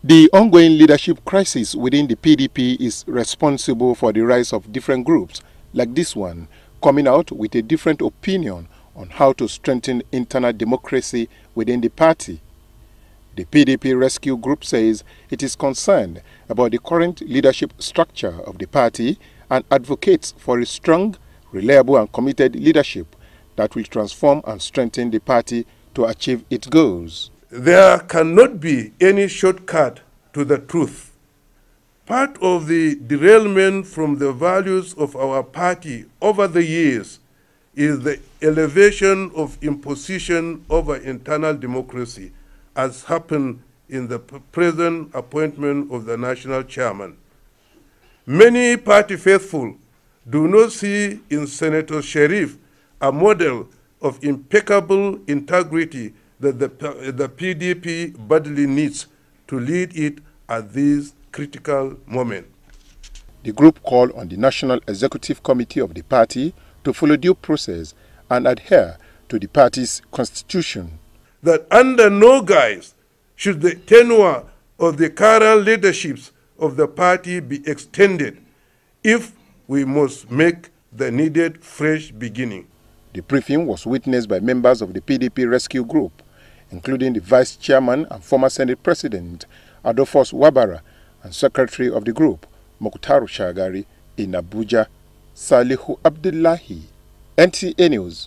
The ongoing leadership crisis within the PDP is responsible for the rise of different groups, like this one, coming out with a different opinion on how to strengthen internal democracy within the party. The PDP Rescue Group says it is concerned about the current leadership structure of the party and advocates for a strong, reliable and committed leadership that will transform and strengthen the party to achieve its goals. There cannot be any shortcut to the truth. Part of the derailment from the values of our party over the years is the elevation of imposition over internal democracy, as happened in the present appointment of the national chairman. Many party faithful do not see in Senator Sharif a model of impeccable integrity that the PDP badly needs to lead it at this critical moment. The group called on the National Executive Committee of the party to follow due process and adhere to the party's constitution. That under no guise should the tenure of the current leaderships of the party be extended if we must make the needed fresh beginning. The briefing was witnessed by members of the PDP Rescue Group, including the Vice Chairman and former Senate President Adolphus Wabara and Secretary of the group, Mokutaru Shagari, in Abuja. Salihu Abdullahi, NTA News.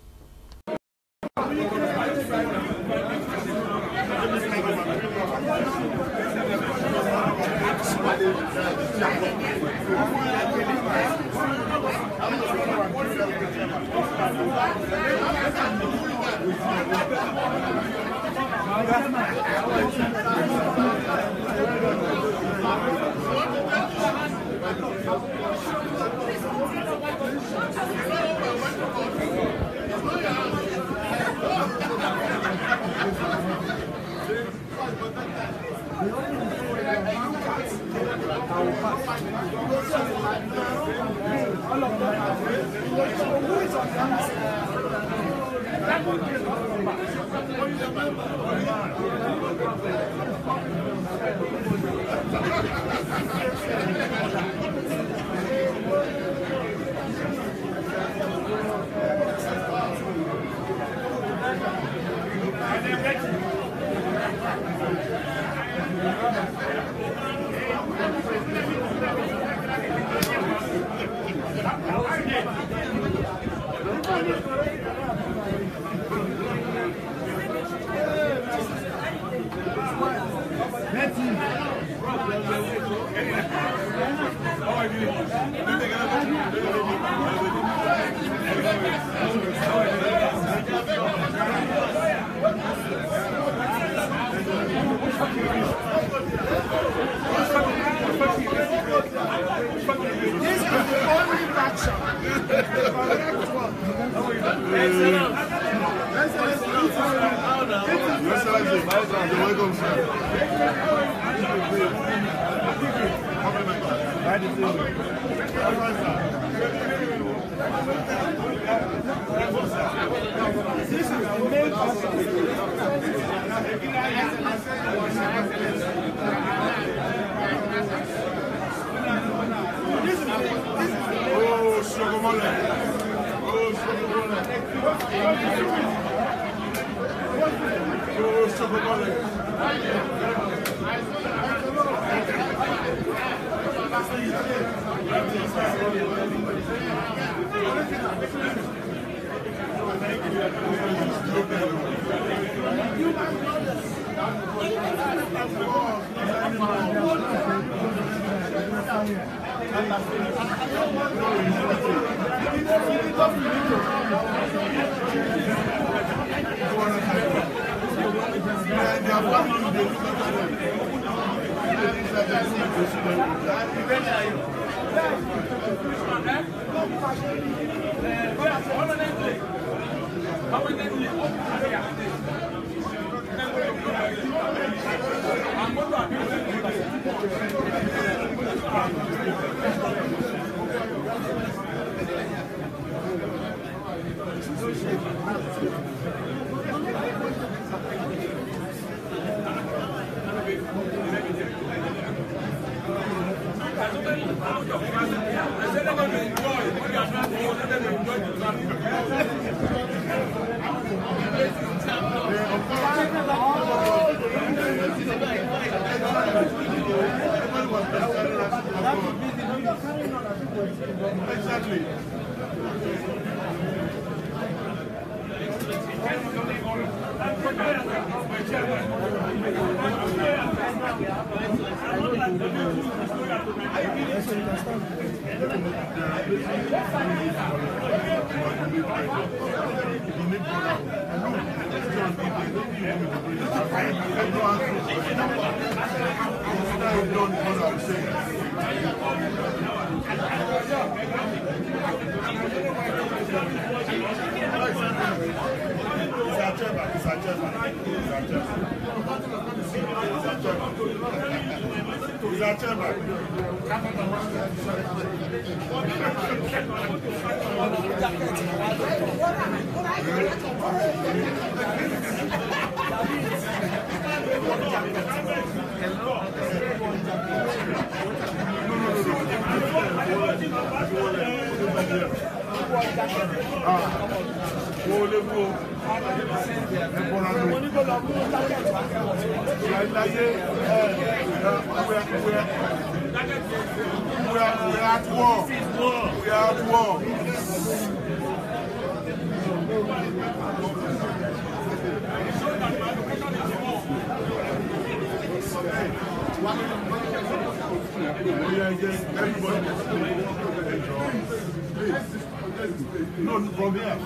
No, from here.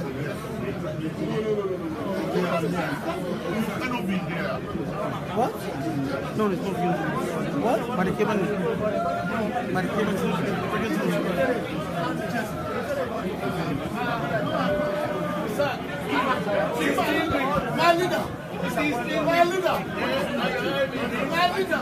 Cannot be there. What? No, it's not you. What? Marikiman. My leader. My leader. My leader.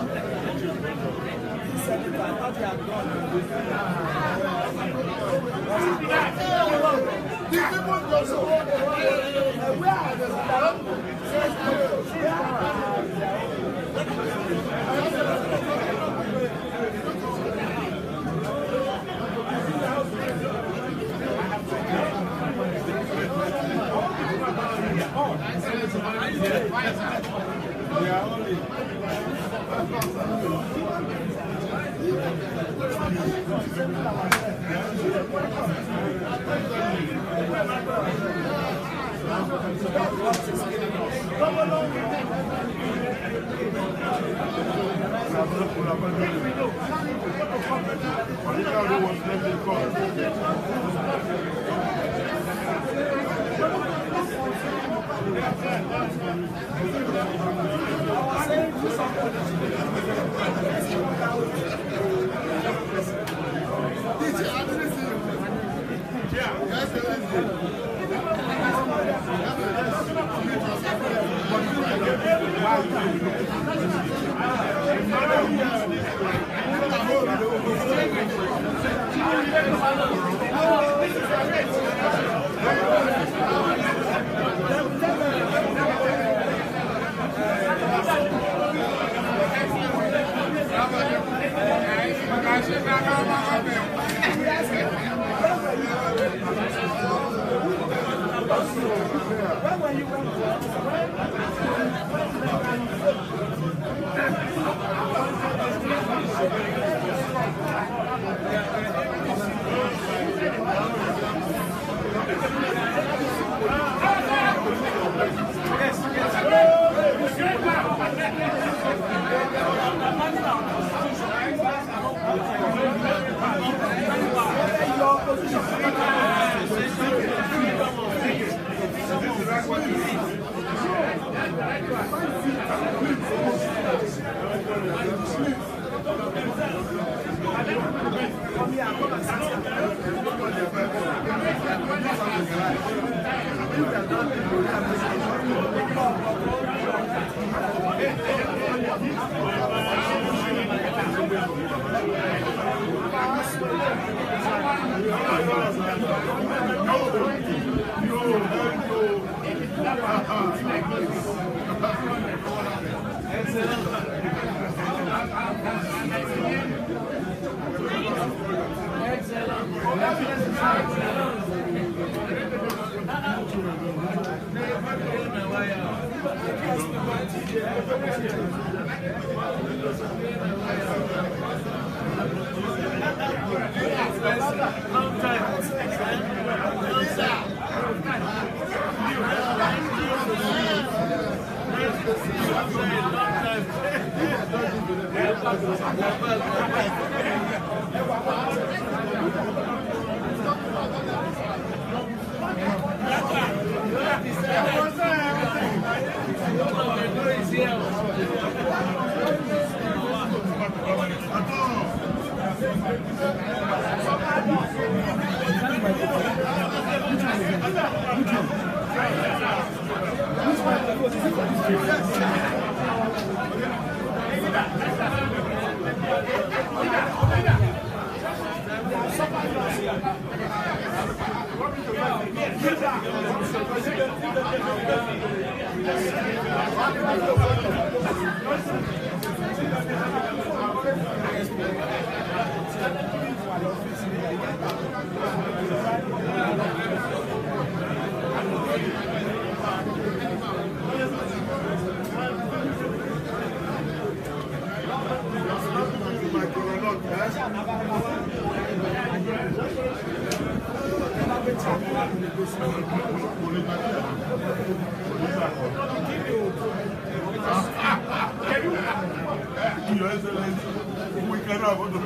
Your Excellency, we cannot go to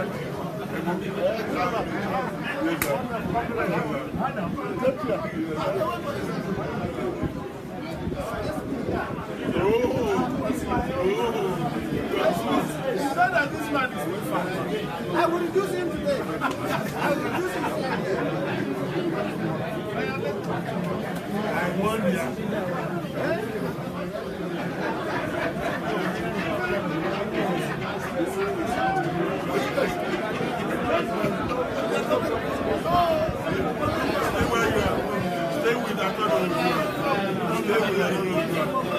I will reduce him today. I will reduce him today. I want you. Stay with that. Stay with that.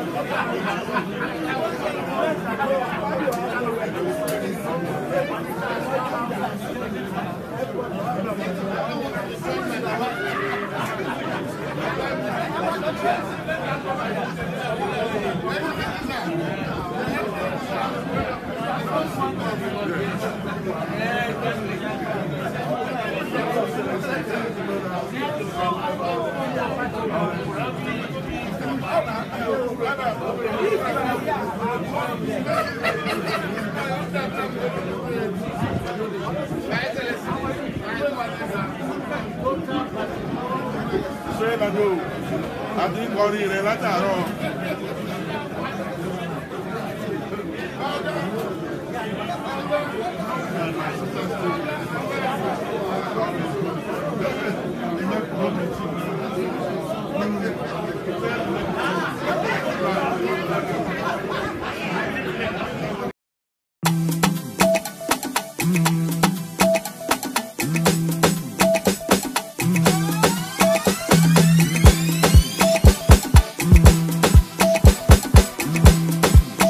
Ṣé ìbàdó àti ìkọrin rẹ̀ látàárọ̀?